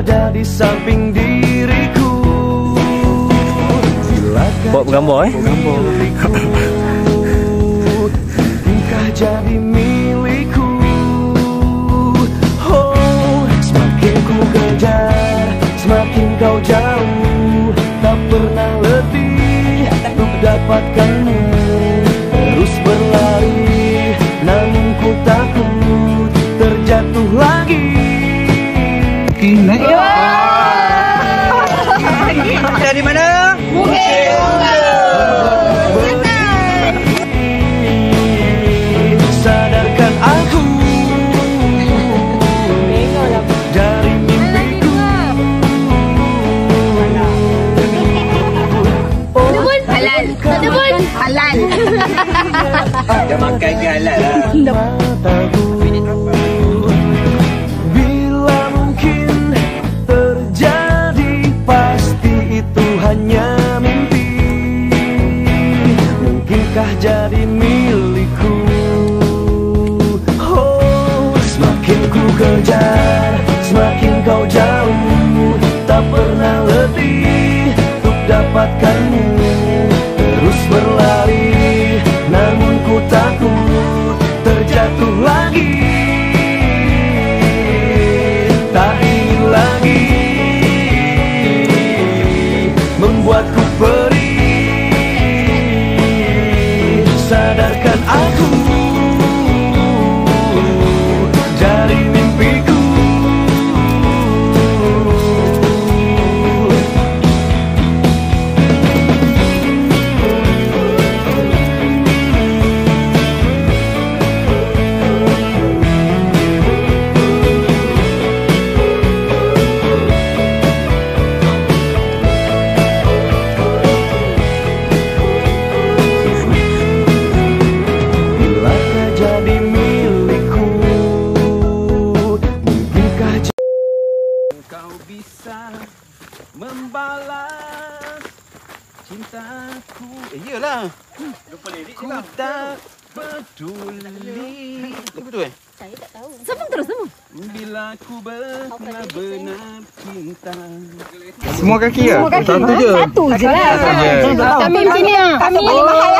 ada di samping diriku. Bawa gambar Engkau jadi milikku. Oh, semakin ku kejar, semakin kau jauh. Tak pernah letih untuk dapatkanmu. Terus berlari, namun ku takut terjatuh lagi. Dari mana? Bukit sadarkan aku dari mimpiku. Halal. Halal. Dah makan ke halal lah. Bila mungkin terjadi, pasti itu hanya mimpi. Mungkinkah jadi milikku? Oh, semakin ku kejar, semakin kau jauh. Tak pernah letih untuk dapatkanmu. Terus berlari, namun ku takut terjatuh lagi. Tak ingin lagi membuatku perih. Sadarkan aku dari mimpiku. Membalas cintaku. Iyalah. Lupa lirik Ku tak peduli. Lagu tu Saya tak tahu. Sambung terus, sambung. Bila ku benar-benar cinta. Semua kaki ya? Satu je lah. Kami Kami mahal